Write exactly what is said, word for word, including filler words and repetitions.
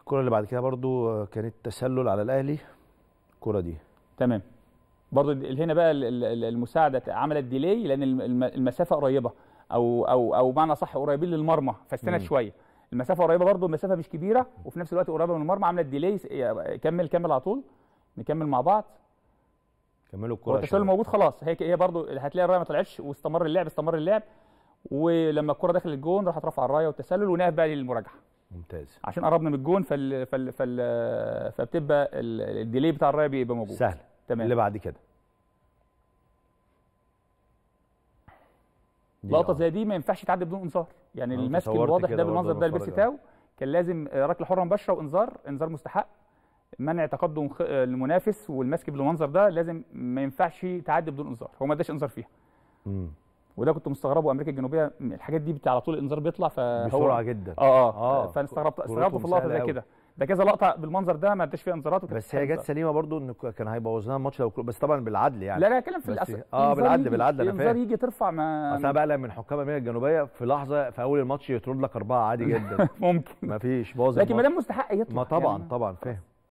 الكره اللي بعد كده برضو كانت تسلل على الاهلي، الكره دي تمام. برضو هنا بقى المساعده عملت ديلي لان المسافه قريبه، او او او بمعنى صح قريبين للمرمى فاستند شويه. المسافه قريبه برضو، المسافه مش كبيره وفي نفس الوقت قريبه من المرمى، عملت ديلي. كمل كمل على طول، نكمل مع بعض. كملوا الكره. هو التسلل موجود خلاص، هي هي برضو هتلاقي الرايه ما طلعتش واستمر اللعب استمر اللعب، ولما الكره دخلت الجون راحت رافعه الرايه والتسلل ونقف بقى للمراجعه. ممتاز. عشان قربنا من الجون فال فال فال فبتبقى الديلي بتاع الرايه بيبقى موجود. سهل. تمام. اللي بعد كده لقطه زي دي ما ينفعش تعدي بدون انذار، يعني المسك الواضح ده بالمنظر ده لبيرسي تاو كان لازم ركله حره مباشره وانذار، انذار مستحق، منع تقدم المنافس، والمسك بالمنظر ده لازم ما ينفعش تعدي بدون انذار، هو ما اداش انذار فيها. امم وده كنت مستغربه، امريكا الجنوبيه الحاجات دي على طول الانذار بيطلع فهو بسرعه جدا. اه اه, آه. فانا استغربت استغربت في اللقطه زي كده، ده كذا لقطه بالمنظر ده ما اداش فيها انذارات. بس هي جت سليمه برضو، انه كان هيبوظ لنا الماتش لو، بس طبعا بالعدل يعني. لا لا اتكلم في الأس... اه بالعدل بالعدل انا فاهم. الانذار يجي ترفع ما اصل انا بقلق من حكام امريكا الجنوبيه في لحظه في اول الماتش يطرد لك اربعه عادي جدا. ممكن ما فيش باظ، لكن ما دام مستحق يطلع ما طبعا يعني. طبعا فاهم.